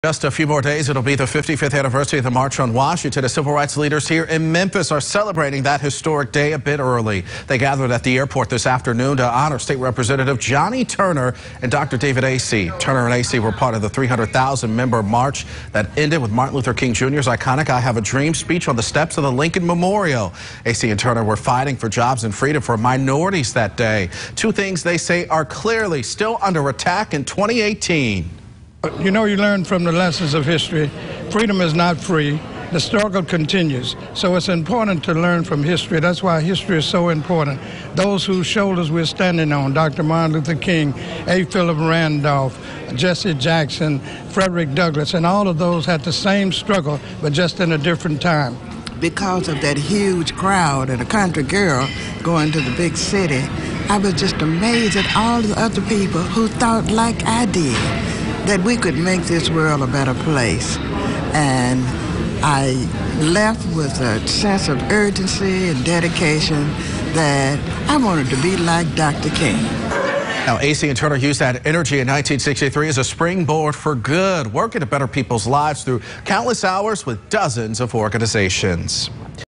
Just a few more days, it'll be the 55th anniversary of the March on Washington. As civil rights leaders here in Memphis are celebrating that historic day a bit early. They gathered at the airport this afternoon to honor State Representative Johnny Turner and Dr. David Acey. Turner and Acey were part of the 300,000-member march that ended with Martin Luther King Jr.'s iconic I Have a Dream speech on the steps of the Lincoln Memorial. Acey and Turner were fighting for jobs and freedom for minorities that day. Two things they say are clearly still under attack in 2018. You know, you learn from the lessons of history. Freedom is not free. The struggle continues. So it's important to learn from history. That's why history is so important. Those whose shoulders we're standing on, Dr. Martin Luther King, A. Philip Randolph, Jesse Jackson, Frederick Douglass, and all of those had the same struggle, but just in a different time. Because of that huge crowd and a country girl going to the big city, I was just amazed at all the other people who thought like I did, that we could make this world a better place. And I left with a sense of urgency and dedication that I wanted to be like Dr. King. Now, Acey and Turner used that energy in 1963 as a springboard for good, working to better people's lives through countless hours with dozens of organizations.